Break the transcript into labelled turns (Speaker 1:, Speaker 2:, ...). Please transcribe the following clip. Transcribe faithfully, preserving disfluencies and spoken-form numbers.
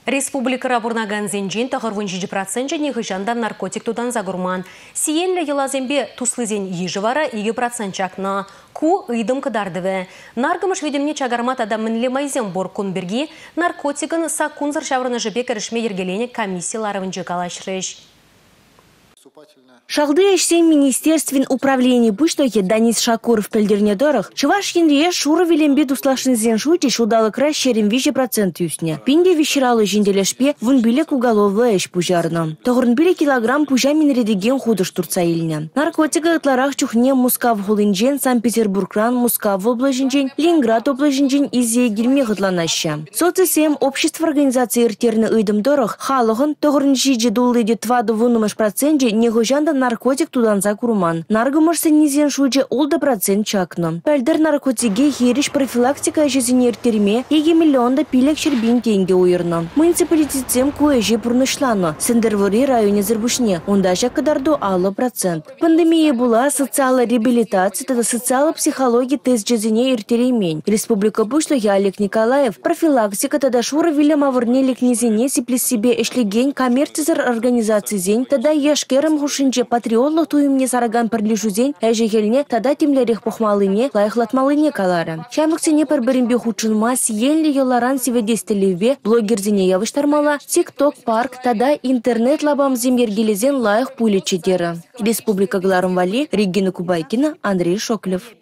Speaker 1: Республика бурнаган зенжен тағырвын жеті процент және ғыжанда наркотик тудан загурман. Сиенлі елазембе туслызен ежі вара екі процент чакна. Ку ыйдым кыдардывы. Наргымыш ведемне чагармат адамынле майзен боркун берги наркотигын сакунзыр шаврына жібе кірішме ергелене комиссияларывын жекалашрыш.
Speaker 2: Шалды эшсен министерствен управления пуштоке Данис Шакуров пельдернедорах, чуваш янрие шура велембе дуслашын зен шуйте шудалы край шерем виже процент юсне. Пинде вещералы жинделешпе вун билек уголовы эш пужарно. Тогрын биле килограмм пужа минредеген худыш турца илне. Наркотика ытларах чухне Мускав хулинжен, Санкт-Петербургран, Мускав облажинжен, Ленинград облажинжен изе гельме гытланаща. Соцсем общество организации иртерны ыйдым дорах, халыгын тогрын жиджи дулы де тваду вунумаш проценте негожанда наркотик тудан закурман. Наргымышсы низен шуйджи олда процент чакны. Пәлдер наркотиге хериш профилактика жезенер терме еге миллионда пилек шербин тенге уйырны. Муниципалитетсем куэжи пурнышланы. Сендервори районе зырбушне. Онда кадарду алы процент. Пандемия була социальная реабилитация, тада социальная психология тест жезене иртеремень. Республика Бушлоги Олег Николаев профилактика тада шура вилям авырнелик низене сиплес себе эшлеген коммерцизер организации зень, тада яшкерам хушинче патриотлық туйымне сараган пірлішузен әжегеліне тада темлерек похмалыне, лайықлатмалыне калары. Шамлықсене пір-бірінбе хучынма сиенлі еларан севедестелеве блогерзіне явыштармала тик-ток парк тада интернет лабам земергелезен лайық пулечедері. Республика Гларым Вали, Регина Кубайкина, Андрей Шоклев.